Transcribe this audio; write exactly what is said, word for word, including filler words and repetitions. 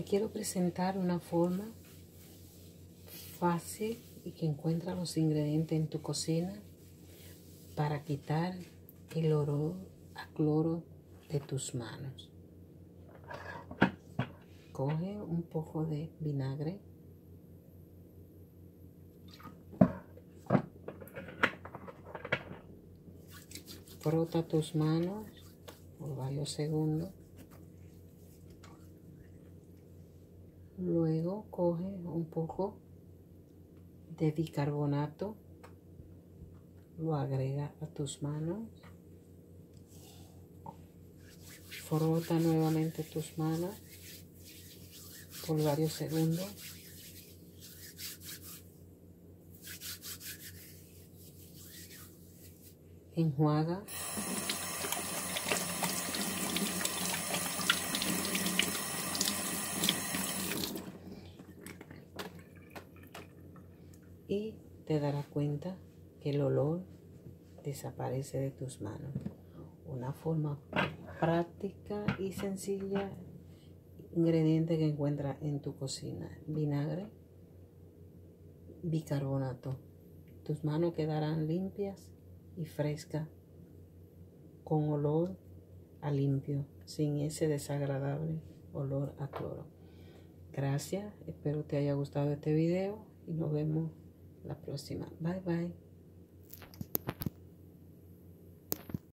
le quiero presentar una forma fácil y que encuentra los ingredientes en tu cocina para quitar el olor a cloro de tus manos. Coge un poco de vinagre, frota tus manos por varios segundos. Luego coge un poco de bicarbonato, lo agrega a tus manos, frota nuevamente tus manos por varios segundos. Enjuaga. Y te darás cuenta que el olor desaparece de tus manos. Una forma práctica y sencilla, ingrediente que encuentras en tu cocina: vinagre, bicarbonato. Tus manos quedarán limpias y frescas, con olor a limpio, sin ese desagradable olor a cloro. Gracias, espero te haya gustado este video y nos vemos la próxima. Bye bye.